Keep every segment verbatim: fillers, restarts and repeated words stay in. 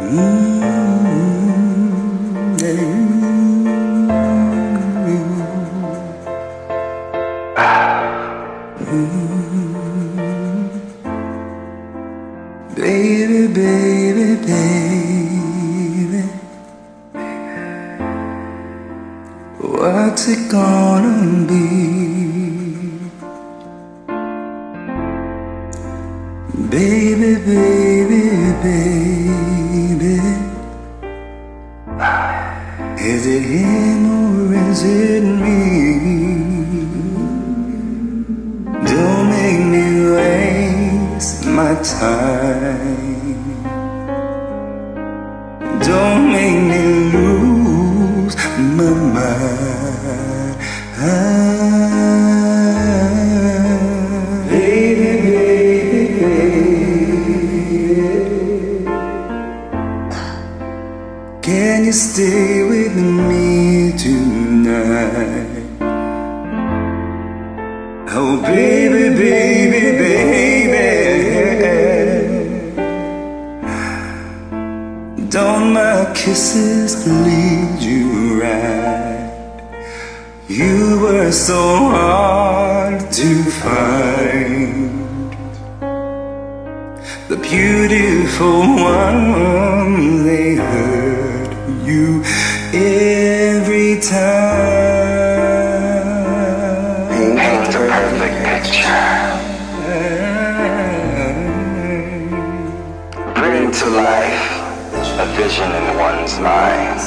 Baby, baby, baby, what's it gonna be? Baby, baby, baby, is it him or is it me? Don't make me waste my time. Don't make me lose my mind. Baby, baby, can you stay with me tonight? Oh baby, baby, baby, don't my kisses lead you right? You were so hard to find, the beautiful ones, they hurt you every time. Paint the perfect picture, bring to life a vision in one's mind.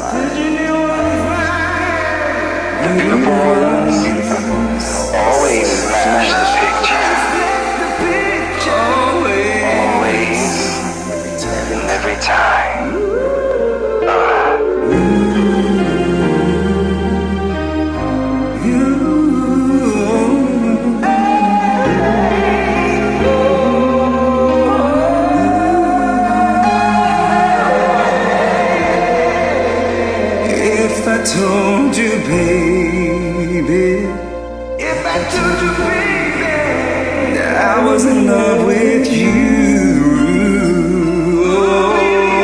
The beautiful ones always smash the picture, always and every time. If I told you, baby, if I told you, baby, that I was in love with you, oh,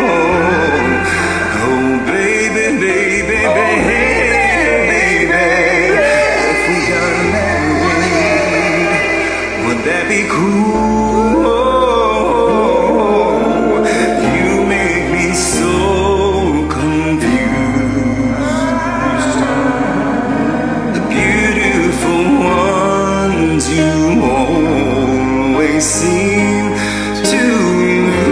oh baby, baby, baby, if we got married, would that be cool? You make me so you always seem to